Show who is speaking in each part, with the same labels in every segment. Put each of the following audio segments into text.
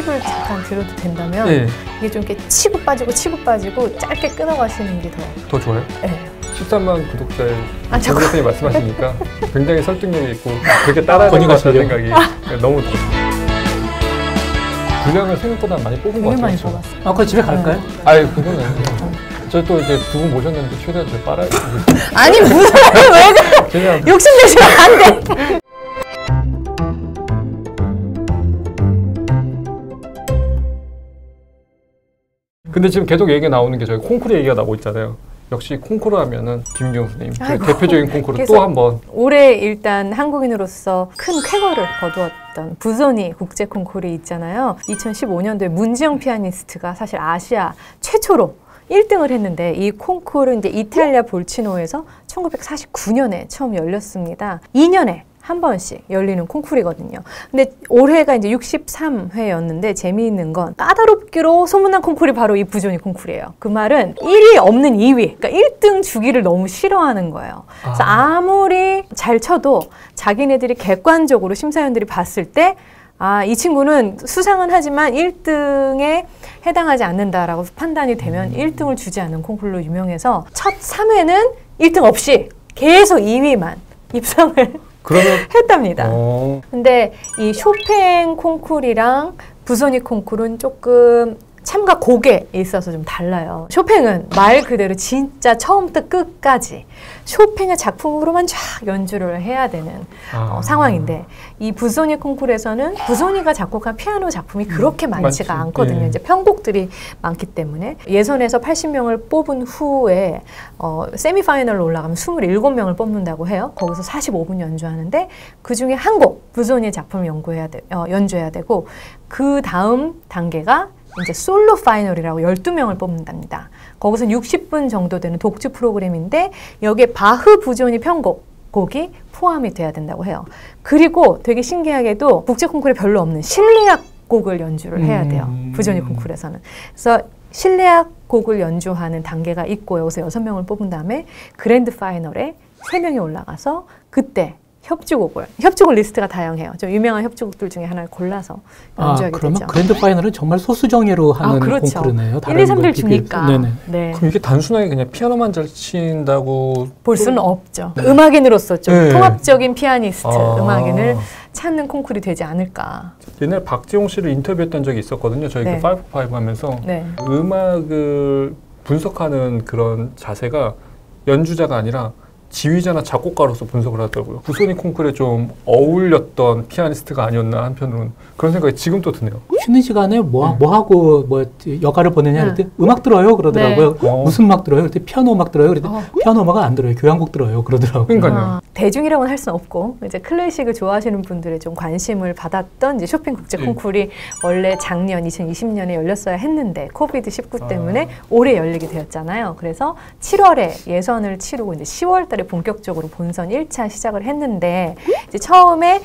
Speaker 1: 팁을 잠깐 드려도 된다면
Speaker 2: 네.
Speaker 1: 이게 좀 이렇게 치고 빠지고 짧게 끊어가시는 게 더
Speaker 2: 좋아요?
Speaker 1: 네.
Speaker 2: 13만 구독자의
Speaker 1: 정
Speaker 2: 교수님이 말씀하시니까 굉장히 설득력이 있고 그렇게 따라야 될 것 같다는 생각이 너무 들어요. 분량을 생각보다 많이 뽑은 것 같아요.
Speaker 1: 많이 뽑았어요.
Speaker 3: 그럼 집에 갈까요?
Speaker 2: 아유, 그거는. 저 또 이제 두 분 모셨는데 최대한 좀 빨아야 돼.
Speaker 1: 아니, 무슨 왜 그래? 욕심내시면 안 돼.
Speaker 2: 근데 지금 계속 얘기가 나오는 게 저희 콩쿠르 얘기가 나오고 있잖아요. 역시 콩쿠르 하면은 김윤경 선생님 대표적인 콩쿠르 또 한 번.
Speaker 1: 올해 일단 한국인으로서 큰 쾌거를 거두었던 부소니 국제 콩쿠르 있잖아요. 2015년도에 문지영 피아니스트가 사실 아시아 최초로 1등을 했는데 이 콩쿠르 이제 이탈리아 볼치노에서 1949년에 처음 열렸습니다. 2년에 한 번씩 열리는 콩쿠르거든요. 근데 올해가 이제 63회였는데 재미있는 건 까다롭기로 소문난 콩쿠르이 바로 이 부조니 콩쿠르예요. 그 말은 1위 없는 2위, 그러니까 1등 주기를 너무 싫어하는 거예요. 그래서 아무리 잘 쳐도 자기네들이 객관적으로 심사위원들이 봤을 때 이 친구는 수상은 하지만 1등에 해당하지 않는다라고 판단이 되면 1등을 주지 않는 콩쿠르로 유명해서 첫 3회는 1등 없이 계속 2위만 입상을 했답니다. 근데 이 쇼팽 콩쿠르랑 부소니 콩쿠르는 조금 참가 곡에 있어서 좀 달라요. 쇼팽은 말 그대로 진짜 처음부터 끝까지 쇼팽의 작품으로만 쫙 연주를 해야 되는 상황인데 이 부소니 콩쿠르에서는 부소니가 작곡한 피아노 작품이 그렇게 많지가 않거든요. 이제 편곡들이 많기 때문에 예선에서 80명을 뽑은 후에 세미파이널로 올라가면 27명을 뽑는다고 해요. 거기서 45분 연주하는데 그 중에 한 곡 부소니의 작품을 연주해야 되고 그 다음 단계가 이제 솔로 파이널이라고 12명을 뽑는답니다. 거기서는 60분 정도 되는 독주 프로그램인데 여기에 바흐 부조니 편곡이 포함이 돼야 된다고 해요. 그리고 되게 신기하게도 국제 콩쿠르에 별로 없는 실내악 곡을 연주를 해야 돼요. 부조니 콩쿠르에서는. 그래서 실내악 곡을 연주하는 단계가 있고 여기서 6명을 뽑은 다음에 그랜드 파이널에 3명이 올라가서 그때 협주곡 리스트가 다양해요. 좀 유명한 협주곡들 중에 하나를 골라서 연주하게
Speaker 3: 그러면
Speaker 1: 되죠.
Speaker 3: 그랜드 파이널은 정말 소수정예로 하는
Speaker 1: 그렇죠.
Speaker 3: 콩쿠르네요.
Speaker 1: 1, 2, 3들 주니까. 네.
Speaker 2: 그럼 이게 단순하게 그냥 피아노만 잘 친다고
Speaker 1: 볼 수는 없죠. 음악인으로서 좀 통합적인 피아니스트, 음악인을 찾는 콩쿠르이 되지 않을까.
Speaker 2: 옛날에 박지용 씨를 인터뷰했던 적이 있었거든요. 저희 그 5-5 하면서 음악을 분석하는 그런 자세가 연주자가 아니라 지휘자나 작곡가로서 분석을 하더라고요. 부소니 콩쿠르에 좀 어울렸던 피아니스트가 아니었나 한편으로는 그런 생각이 지금 또 드네요.
Speaker 3: 쉬는 시간에 뭐 하고 여가를 보내냐 그랬더니 음악 들어요 그러더라고요. 무슨 음악 들어요? 그랬더니 피아노 음악 들어요. 그랬더니 피아노 음악은 안 들어요. 교향곡 들어요 그러더라고요.
Speaker 2: 그러니까요.
Speaker 1: 대중이라고는 할 수는 없고 이제 클래식을 좋아하시는 분들의 좀 관심을 받았던 이제 쇼팽 국제 콩쿠르이 원래 작년 2020년에 열렸어야 했는데 코비드-19 때문에 올해 열리게 되었잖아요. 그래서 7월에 예선을 치르고 이제 10월달에 본격적으로 본선 1차 시작을 했는데 이제 처음에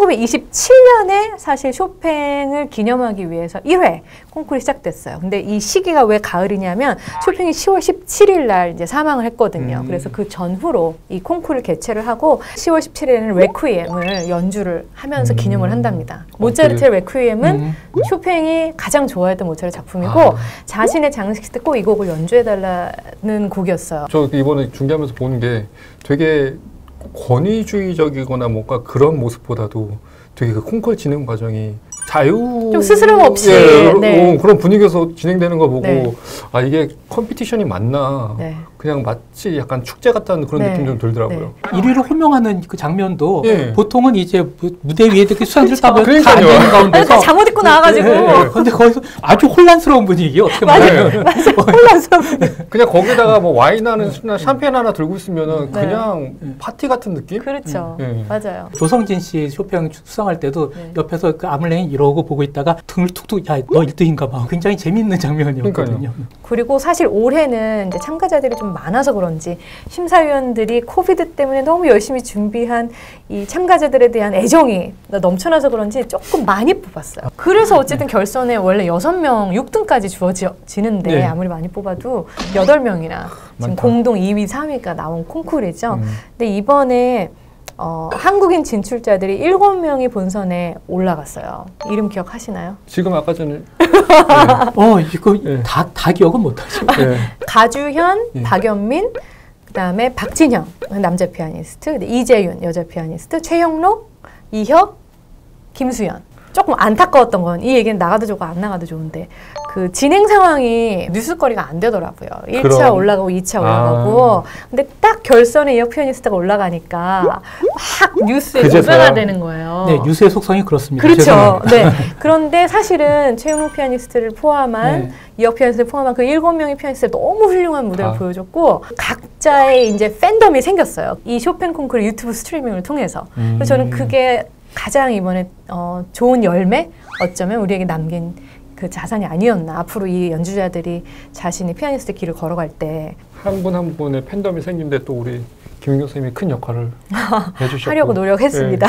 Speaker 1: 1927년에 사실 쇼팽을 기념하기 위해서 1회 콩쿠르이 시작됐어요. 근데 이 시기가 왜 가을이냐면 쇼팽이 10월 17일 날 이제 사망을 했거든요. 그래서 그 전후로 이 콩쿠르를 개최를 하고 10월 17일에는 레퀴엠을 연주를 하면서 기념을 한답니다. 모차르트의 레퀴엠은 쇼팽이 가장 좋아했던 모차르트 작품이고 자신의 장식식 때 꼭 이 곡을 연주해달라는 곡이었어요.
Speaker 2: 저 이번에 중계하면서 보는 게 되게 권위주의적이거나 뭔가 그런 모습보다도 되게 그 콩쿠르 진행 과정이 좀
Speaker 1: 스스럼 없이
Speaker 2: 그런 분위기에서 진행되는 거 보고 이게 컴피티션이 맞나 그냥 마치 약간 축제 같다는 그런 느낌 좀 들더라고요.
Speaker 3: 1위를 호명하는 그 장면도 보통은 이제 무대 위에 이렇게 수상들 다 앉는 가운데서
Speaker 1: 잠옷 입고 나와가지고
Speaker 3: 근데 거기서 아주 혼란스러운 분위기 어떻게 보면
Speaker 1: 혼란스러운 분위기.
Speaker 2: 그냥 거기다가 뭐 와인 하나 샴페인 하나 들고 있으면은 그냥 파티 같은 느낌?
Speaker 1: 그렇죠. 맞아요.
Speaker 3: 조성진 씨 쇼팽 수상할 때도 옆에서 그 아물랭이 이러고 보고 있다가 등을 툭툭 야 너 1등인가 봐. 굉장히 재밌는 장면이었거든요.
Speaker 1: 그리고 사실 올해는 이제 참가자들이 좀 많아서 그런지 심사위원들이 코비드 때문에 너무 열심히 준비한 이 참가자들에 대한 애정이 넘쳐나서 그런지 조금 많이 뽑았어요. 그래서 어쨌든 결선에 원래 6명 6등까지 주어지는데 아무리 많이 뽑아도 8명이나 지금 공동 2위, 3위가 나온 콩쿠르죠. 근데 이번에 한국인 진출자들이 7명이 본선에 올라갔어요. 이름 기억하시나요?
Speaker 2: 지금 아까 전에
Speaker 3: 이거 다 기억은 못하죠.
Speaker 1: 가주현,
Speaker 2: 예.
Speaker 1: 박연민, 그다음에 박진영 남자 피아니스트, 이재윤 여자 피아니스트, 최형록, 이혁, 김수연. 조금 안타까웠던 건 이 얘기는 나가도 좋고 안 나가도 좋은데 그 진행 상황이 뉴스거리가 안 되더라고요. 1차 올라가고 2차 올라가고 근데 딱 결선에 이혁 피아니스트가 올라가니까 막 뉴스에 노배가 되는 거예요.
Speaker 3: 네, 뉴스의 속성이 그렇습니다.
Speaker 1: 그렇죠. 네. 그런데 사실은 최영록 피아니스트를 포함한 이혁 피아니스트를 포함한 그 7명의 피아니스트를 너무 훌륭한 무대를 보여줬고 각자의 이제 팬덤이 생겼어요. 이 쇼팽 콩쿠르 유튜브 스트리밍을 통해서. 그래서 저는 그게 가장 이번에 좋은 열매? 어쩌면 우리에게 남긴 그 자산이 아니었나. 앞으로 이 연주자들이 자신의 피아니스트 길을 걸어갈 때
Speaker 2: 한 분 한 분의 팬덤이 생긴데 또 우리 김윤경 선생님이 큰 역할을 해주셨고
Speaker 1: 하려고 노력했습니다.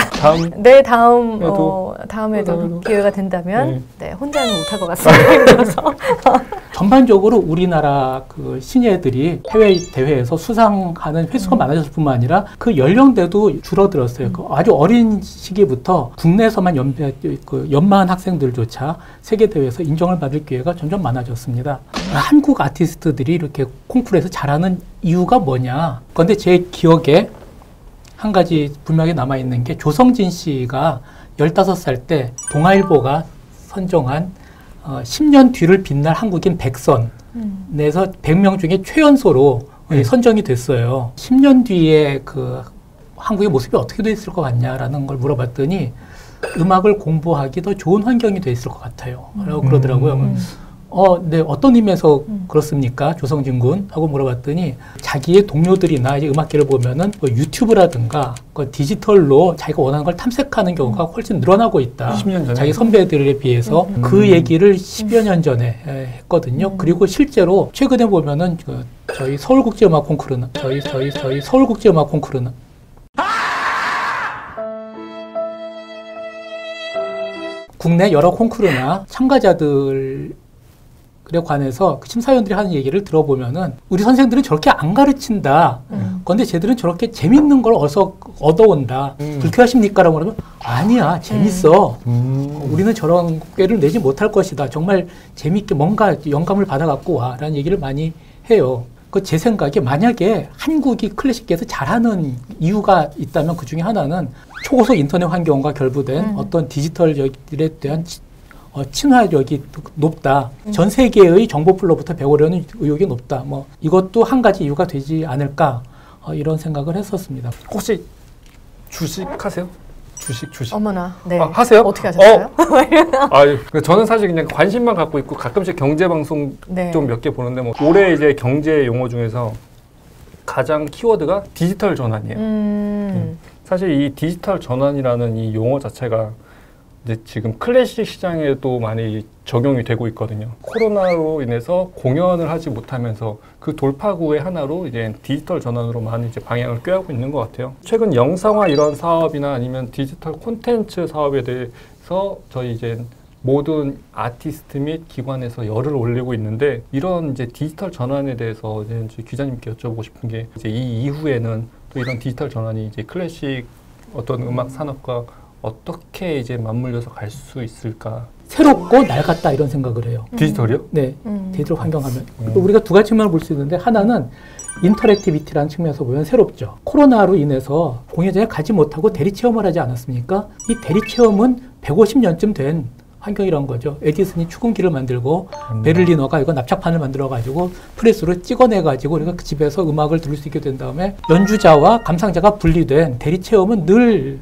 Speaker 1: 다음에도 기회가 된다면 혼자는 못할 것 같습니다.
Speaker 3: 전반적으로 우리나라 그 신예들이 해외 대회에서 수상하는 횟수가 많아졌을 뿐만 아니라 그 연령대도 줄어들었어요. 그 아주 어린 시기부터 국내에서만 연마한 학생들조차 세계 대회에서 인정을 받을 기회가 점점 많아졌습니다. 한국 아티스트들이 이렇게 콩쿠르에서 잘하는 이유가 뭐냐? 그런데 제 기억에 한 가지 분명히 남아있는 게 조성진 씨가 15살 때 동아일보가 선정한 10년 뒤를 빛날 한국인 100선 내서 100명 중에 최연소로 선정이 됐어요. 10년 뒤에 그 한국의 모습이 어떻게 돼 있을 것 같냐라는 걸 물어봤더니 음악을 공부하기 더 좋은 환경이 돼 있을 것 같아요. 라고 그러더라고요. 네, 어떤 의미에서 그렇습니까? 조성진 군? 하고 물어봤더니 자기의 동료들이나 이제 음악계를 보면은 뭐 유튜브라든가 그 디지털로 자기가 원하는 걸 탐색하는 경우가 훨씬 늘어나고 있다.
Speaker 2: 10년 전에?
Speaker 3: 자기 선배들에 비해서 그 얘기를 10여 년 전에 했거든요. 그리고 실제로 최근에 보면은 저희 서울국제음악 콩쿠르는 저희 서울국제음악 콩쿠르는 국내 여러 콩쿠르나 참가자들 그에 관해서 그 심사위원들이 하는 얘기를 들어보면은 우리 선생들은 저렇게 안 가르친다. 그런데 쟤들은 저렇게 재밌는 걸 얻어온다. 불쾌하십니까? 라고 그러면 아니야. 재밌어. 우리는 저런 꾀를 내지 못할 것이다. 정말 재밌게 뭔가 영감을 받아갖고 와. 라는 얘기를 많이 해요. 제 생각에 만약에 한국이 클래식계에서 잘하는 이유가 있다면 그 중에 하나는 초고속 인터넷 환경과 결부된 어떤 디지털들에 대한 친화력이 높다. 전 세계의 정보풀로부터 배우려는 의욕이 높다. 뭐 이것도 한 가지 이유가 되지 않을까 이런 생각을 했었습니다.
Speaker 2: 혹시 주식 하세요? 주식.
Speaker 1: 어머나. 네.
Speaker 2: 하세요?
Speaker 1: 어떻게 하셨어요?
Speaker 2: 저는 사실 그냥 관심만 갖고 있고 가끔씩 경제 방송 좀 몇 개 보는데 뭐 올해 이제 경제 용어 중에서 가장 키워드가 디지털 전환이에요. 사실 이 디지털 전환이라는 이 용어 자체가 이제 지금 클래식 시장에도 많이 적용이 되고 있거든요. 코로나로 인해서 공연을 하지 못하면서 그 돌파구의 하나로 이제 디지털 전환으로 많이 이제 방향을 꾀하고 있는 것 같아요. 최근 영상화 이런 사업이나 아니면 디지털 콘텐츠 사업에 대해서 저희 이제 모든 아티스트 및 기관에서 열을 올리고 있는데 이런 이제 디지털 전환에 대해서 이제 기자님께 여쭤보고 싶은 게 이제 이 이후에는 또 이런 디지털 전환이 이제 클래식 어떤 음악 산업과 어떻게 이제 맞물려서 갈 수 있을까?
Speaker 3: 새롭고 낡았다 이런 생각을 해요.
Speaker 2: 디지털이요?
Speaker 3: 네, 디지털 환경하면 우리가 두 가지 측면을 볼 수 있는데 하나는 인터랙티비티라는 측면에서 보면 새롭죠. 코로나로 인해서 공연장에 가지 못하고 대리 체험을 하지 않았습니까? 이 대리 체험은 150년쯤 된 환경이란 거죠. 에디슨이 축음기를 만들고 베를리너가 이거 납작판을 만들어가지고 프레스로 찍어내가지고 우리가 그 집에서 음악을 들을 수 있게 된 다음에 연주자와 감상자가 분리된 대리 체험은 늘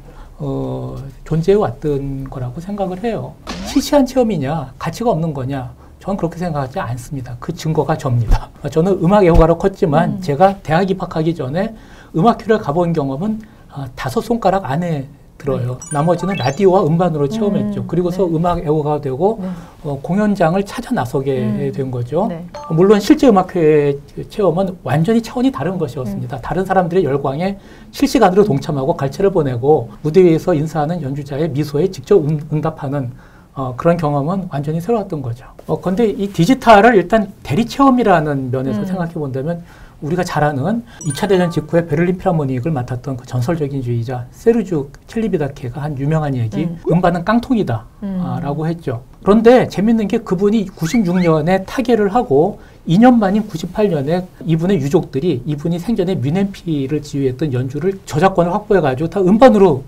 Speaker 3: 존재해 왔던 거라고 생각을 해요. 시시한 체험이냐, 가치가 없는 거냐, 저는 그렇게 생각하지 않습니다. 그 증거가 접니다. 저는 음악 애호가로 컸지만 제가 대학 입학하기 전에 음악회를 가본 경험은 5손가락 안에 들어요. 나머지는 라디오와 음반으로 체험했죠. 그리고서 음악 애호가가 되고 공연장을 찾아 나서게 된 거죠. 물론 실제 음악회 체험은 완전히 차원이 다른 것이었습니다. 다른 사람들의 열광에 실시간으로 동참하고 갈채를 보내고 무대 위에서 인사하는 연주자의 미소에 직접 응답하는 그런 경험은 완전히 새로웠던 거죠. 그런데 이 디지털을 일단 대리 체험이라는 면에서 생각해 본다면 우리가 잘 아는 2차 대전 직후에 베를린 필하모닉을 맡았던 그 전설적인 주의자 세르주 첼리비다케가 한 유명한 얘기, 음반은 깡통이다 라고 했죠. 그런데 재밌는 게 그분이 96년에 타계를 하고 2년 만인 98년에 이분의 유족들이 이분이 생전에 뮌헨피를 지휘했던 연주를 저작권을 확보해가지고 다 음반으로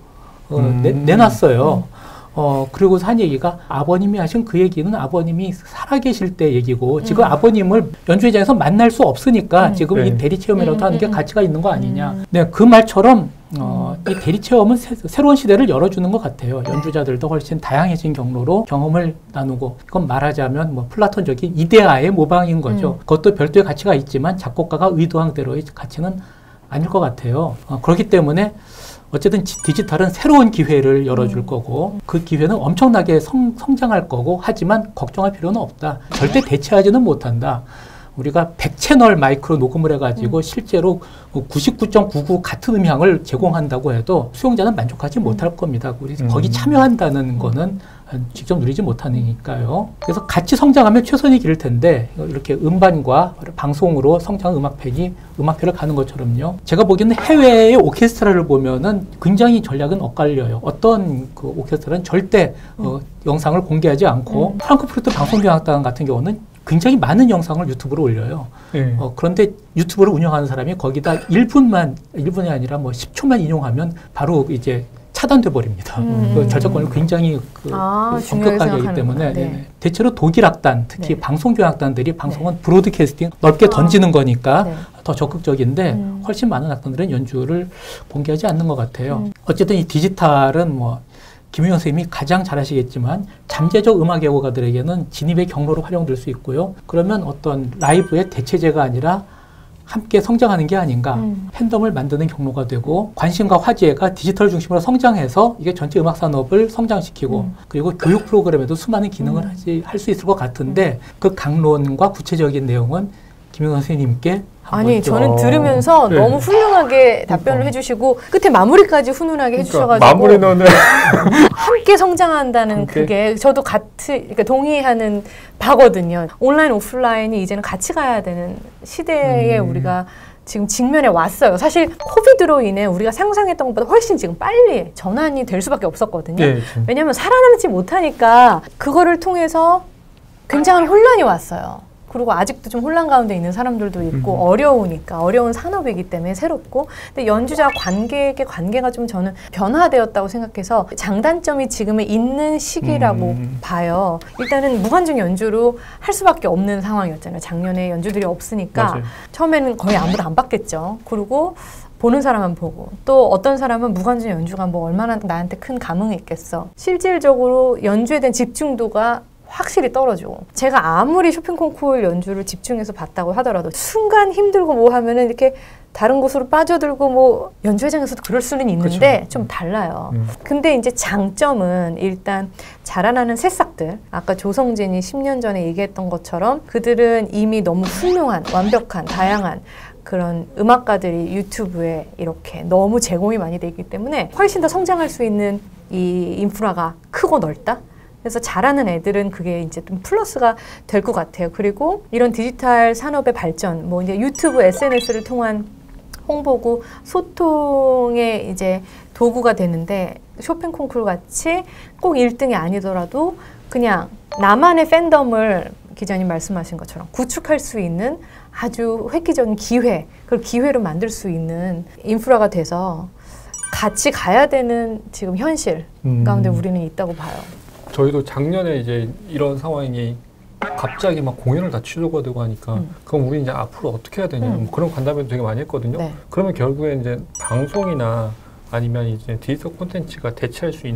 Speaker 3: 내놨어요. 그리고서 한 얘기가 아버님이 하신 그 얘기는 아버님이 살아계실 때 얘기고 지금 아버님을 연주회장에서 만날 수 없으니까 지금 이 대리 체험이라도 하는 게 가치가 있는 거 아니냐. 네, 그 말처럼 이 대리 체험은 새로운 시대를 열어주는 것 같아요. 연주자들도 훨씬 다양해진 경로로 경험을 나누고 이건 말하자면 뭐 플라톤적인 이데아의 모방인 거죠. 그것도 별도의 가치가 있지만 작곡가가 의도한 대로의 가치는 아닐 것 같아요. 그렇기 때문에 어쨌든 디지털은 새로운 기회를 열어줄 거고 그 기회는 엄청나게 성장할 거고 하지만 걱정할 필요는 없다. 절대 대체하지는 못한다. 우리가 100채널 마이크로 녹음을 해가지고 실제로 99.99 같은 음향을 제공한다고 해도 수용자는 만족하지 못할 겁니다. 우리 거기 참여한다는 거는 직접 누리지 못하니까요. 그래서 같이 성장하면 최선이 기를 텐데 이렇게 음반과 방송으로 성장한 음악회를 가는 것처럼요. 제가 보기에는 해외의 오케스트라를 보면은 굉장히 전략은 엇갈려요. 어떤 그 오케스트라는 절대 영상을 공개하지 않고 프랑크푸르트 방송경악단 같은 경우는 굉장히 많은 영상을 유튜브로 올려요. 그런데 유튜브를 운영하는 사람이 거기다 1분이 아니라 뭐 10초만 인용하면 바로 이제 차단돼 버립니다. 그 저작권을 굉장히 엄격하게 하기 때문에 네. 대체로 독일 악단, 특히 방송교 악단들이 방송은 브로드캐스팅 넓게 던지는 거니까 더 적극적인데 훨씬 많은 악단들은 연주를 공개하지 않는 것 같아요. 어쨌든 이 디지털은 뭐 김유영 선생님이 가장 잘 아시겠지만 잠재적 음악 애호가들에게는 진입의 경로로 활용될 수 있고요. 그러면 어떤 라이브의 대체제가 아니라 함께 성장하는 게 아닌가. 팬덤을 만드는 경로가 되고 관심과 화제가 디지털 중심으로 성장해서 이게 전체 음악 산업을 성장시키고 그리고 교육 프로그램에도 수많은 기능을 할 수 있을 것 같은데 그 강론과 구체적인 내용은 김영선 선생님께
Speaker 1: 아니 저는 들으면서 너무 훌륭하게 답변을 해주시고 끝에 마무리까지 훈훈하게 해주셔가지고
Speaker 2: 마무리는
Speaker 1: 함께 성장한다는 그게 저도 그러니까 동의하는 바거든요. 온라인 오프라인이 이제는 같이 가야 되는 시대에 우리가 지금 직면에 왔어요. 사실 코비드로 인해 우리가 상상했던 것보다 훨씬 지금 빨리 전환이 될 수밖에 없었거든요. 왜냐하면 살아남지 못하니까 그거를 통해서 굉장한 혼란이 왔어요. 그리고 아직도 좀 혼란 가운데 있는 사람들도 있고 어려우니까 어려운 산업이기 때문에 새롭고 근데 연주자 관객의 관계가 좀 저는 변화되었다고 생각해서 장단점이 지금에 있는 시기라고 봐요. 일단은 무관중 연주로 할 수밖에 없는 상황이었잖아요. 작년에 연주들이 없으니까
Speaker 2: 맞아요.
Speaker 1: 처음에는 거의 아무도 안 받겠죠. 그리고 보는 사람만 보고 또 어떤 사람은 무관중 연주가 뭐 얼마나 나한테 큰 감흥이 있겠어. 실질적으로 연주에 대한 집중도가 확실히 떨어지고 제가 아무리 쇼팽 콩쿠르 연주를 집중해서 봤다고 하더라도 순간 힘들고 뭐 하면은 이렇게 다른 곳으로 빠져들고 뭐 연주회장에서도 그럴 수는 있는데 그렇죠. 좀 달라요. 근데 이제 장점은 일단 자라나는 새싹들 아까 조성진이 10년 전에 얘기했던 것처럼 그들은 이미 너무 훌륭한 완벽한 다양한 그런 음악가들이 유튜브에 이렇게 너무 제공이 많이 돼 있기 때문에 훨씬 더 성장할 수 있는 이 인프라가 크고 넓다. 그래서 잘하는 애들은 그게 이제 좀 플러스가 될 것 같아요. 그리고 이런 디지털 산업의 발전, 뭐 이제 유튜브, SNS를 통한 홍보고 소통의 이제 도구가 되는데 쇼팽 콩쿠르 같이 꼭 1등이 아니더라도 그냥 나만의 팬덤을 기자님 말씀하신 것처럼 구축할 수 있는 아주 획기적인 기회, 그걸 기회로 만들 수 있는 인프라가 돼서 같이 가야 되는 지금 현실 가운데 우리는 있다고 봐요.
Speaker 2: 저희도 작년에 이제 이런 상황이 갑자기 막 공연을 다 취소가 되고 하니까 그럼 우리 이제 앞으로 어떻게 해야 되냐 뭐 그런 관담을 되게 많이 했거든요. 네. 그러면 결국에 이제 방송이나 아니면 이제 디지털 콘텐츠가 대체할 수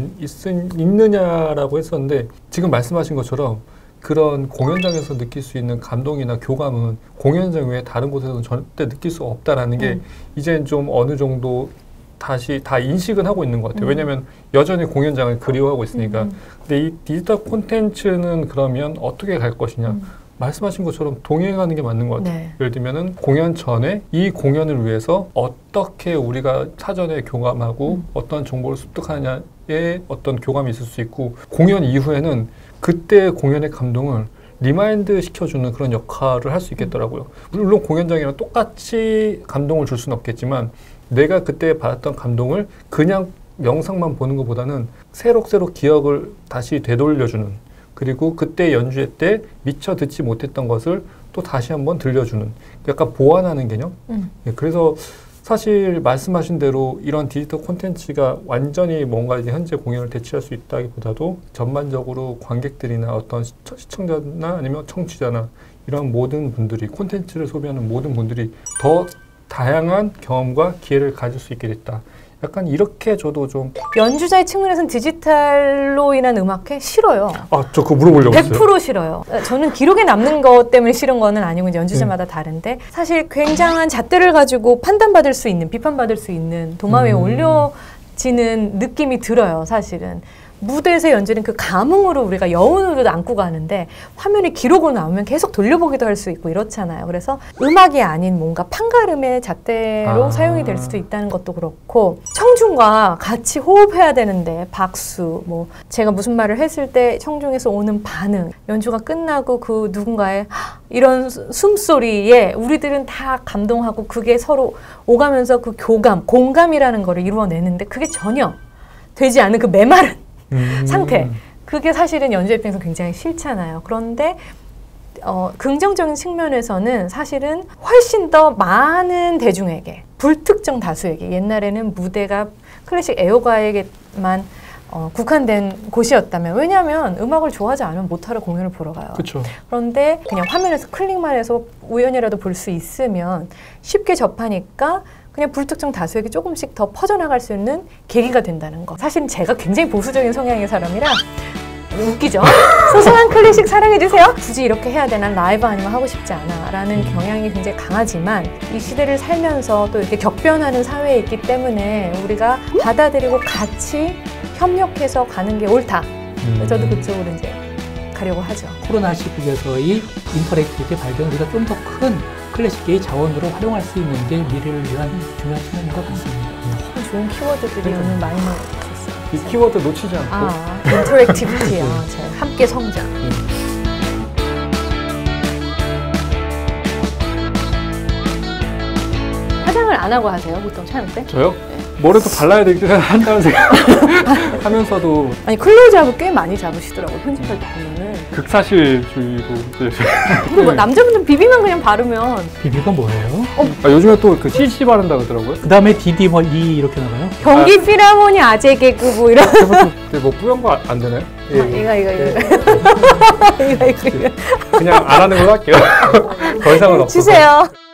Speaker 2: 있느냐라고 했었는데 지금 말씀하신 것처럼 그런 공연장에서 느낄 수 있는 감동이나 교감은 공연장 외에 다른 곳에서는 절대 느낄 수 없다라는 게 이제는 좀 어느 정도 다시 다 인식은 하고 있는 것 같아요. 왜냐하면 여전히 공연장을 그리워하고 있으니까. 근데 이 디지털 콘텐츠는 그러면 어떻게 갈 것이냐. 말씀하신 것처럼 동행하는 게 맞는 것 같아요. 네. 예를 들면은 공연 전에 이 공연을 위해서 어떻게 우리가 사전에 교감하고 어떤 정보를 습득하느냐에 어떤 교감이 있을 수 있고 공연 이후에는 그때 공연의 감동을 리마인드 시켜주는 그런 역할을 할 수 있겠더라고요. 물론 공연장이랑 똑같이 감동을 줄 수는 없겠지만 내가 그때 받았던 감동을 그냥 영상만 보는 것보다는 새록새록 기억을 다시 되돌려주는, 그리고 그때 연주회 때 미처 듣지 못했던 것을 또 다시 한번 들려주는, 약간 보완하는 개념? 예, 그래서 사실 말씀하신 대로 이런 디지털 콘텐츠가 완전히 뭔가 이제 현재 공연을 대체할 수 있다기보다도 전반적으로 관객들이나 어떤 시청자나 아니면 청취자나 이런 모든 분들이, 콘텐츠를 소비하는 모든 분들이 더 다양한 경험과 기회를 가질 수 있게 됐다. 약간 이렇게 저도 좀.
Speaker 1: 연주자의 측면에서는 디지털로 인한 음악회 싫어요.
Speaker 2: 아, 저 그거 물어보려고 했어요.
Speaker 1: 100% 싫어요. 저는 기록에 남는 것 때문에 싫은 거는 아니고 이제 연주자마다 다른데, 사실 굉장한 잣대를 가지고 판단받을 수 있는, 비판받을 수 있는 도마 위에 올려지는 느낌이 들어요. 사실은 무대에서 연주는 그 감흥으로 우리가 여운으로 안고 가는데 화면이 기록으로 나오면 계속 돌려보기도 할 수 있고 이렇잖아요. 그래서 음악이 아닌 뭔가 판가름의 잣대로 사용이 될 수도 있다는 것도 그렇고, 청중과 같이 호흡해야 되는데 박수, 뭐 제가 무슨 말을 했을 때 청중에서 오는 반응, 연주가 끝나고 그 누군가의 이런 숨소리에 우리들은 다 감동하고 그게 서로 오가면서 그 교감, 공감이라는 거를 이루어내는데 그게 전혀 되지 않은 그 메마른 상태. 그게 사실은 연주 입장에서 굉장히 싫잖아요. 그런데 긍정적인 측면에서는 사실은 훨씬 더 많은 대중에게, 불특정 다수에게, 옛날에는 무대가 클래식 애호가에게만 국한된 곳이었다면, 왜냐하면 음악을 좋아하지 않으면 못하러 공연을 보러 가요.
Speaker 2: 그쵸.
Speaker 1: 그런데 그냥 화면에서 클릭만 해서 우연이라도 볼 수 있으면 쉽게 접하니까 그냥 불특정 다수에게 조금씩 더 퍼져나갈 수 있는 계기가 된다는 거. 사실 제가 굉장히 보수적인 성향의 사람이라 웃기죠? 소소한 클래식 사랑해주세요? 굳이 이렇게 해야 되나? 라이브 아니면 하고 싶지 않아 라는 경향이 굉장히 강하지만, 이 시대를 살면서 또 이렇게 격변하는 사회에 있기 때문에 우리가 받아들이고 같이 협력해서 가는 게 옳다. 저도 그쪽으로 이제 가려고 하죠.
Speaker 3: 코로나 시국에서의 인터랙티비티 발견, 우리가 좀 더 큰 클래식계의 자원으로 활용할 수 있는 게 미래를 위한 중요한 측면인 것 같습니다.
Speaker 1: 좋은 키워드들이 오늘 많이 나오셨어요.
Speaker 2: 이 키워드 놓치지 않고.
Speaker 1: 인터랙티비티야. 함께 성장. 화장을 안 하고 하세요, 보통 촬영 때?
Speaker 2: 저요? 뭐라도 발라야 되긴 한다는 생각 하면서도.
Speaker 1: 아니, 클로즈업을 꽤 많이 잡으시더라고요, 편집할 때 보면은.
Speaker 2: 극사실주의로.
Speaker 1: 그리고 뭐 남자분들은 비비만 그냥 바르면.
Speaker 3: 비비가 뭐예요?
Speaker 2: 요즘에 또 그 CC 바른다 그러더라고요.
Speaker 3: 그 다음에 DD 뭐 E 이렇게 나가요?
Speaker 1: 경기 필하모니 아재 개그 뭐 이런.
Speaker 2: 뭐 뿌연 거 안 되나요?
Speaker 1: 이거.
Speaker 2: 그냥 안 하는 걸로 할게요. 더 이상은 없어서.
Speaker 1: 주세요.